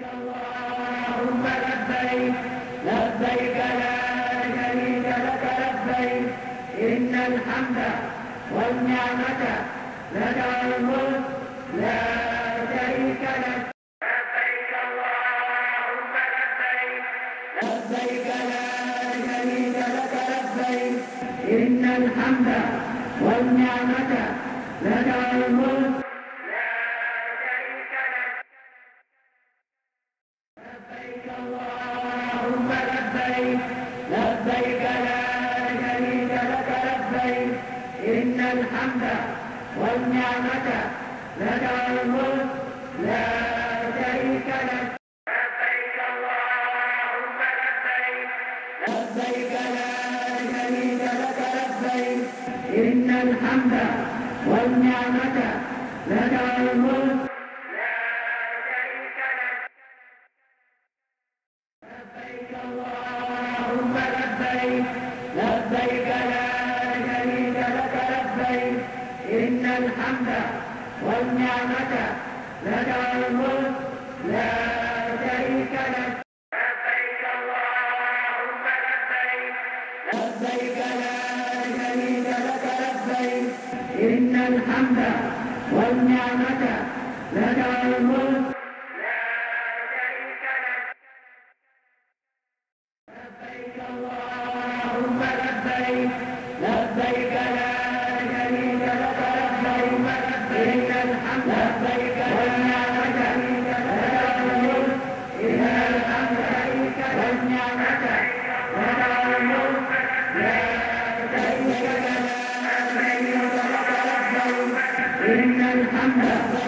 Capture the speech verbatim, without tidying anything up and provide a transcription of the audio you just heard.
اللهم لبيك لبيك لا شريك لك لبيك إن الحمد والنعمة لك الملك لا شريك لك لبيك اللهم لبيك لبيك لا شريك لك لبيك إن الحمد والنعمة لك الملك لبيك اللهم لبيك لبيك لا شريك لك لبيك إن الحمد والنعمة لك الملك لا شريك لك لبيك اللهم لبيك لبيك لا شريك لك لبيك إن الحمد والنعمة لك الملك لبيك اللهم لبيك لبيك لا شريك لك لبيك إن الحمد والنعمة لك الملك لا شريك لك لبيك اللهم لبيك لبيك لا شريك لك لبيك إن الحمد والنعمة لك الملك لبيك اللهم لبيك لبيك لا شريك لك لبيك إن الحمد لبيك والنعمة لك الملك إن الحمد والنعمة لك الملك لا شريك لك لبيك إن الحمد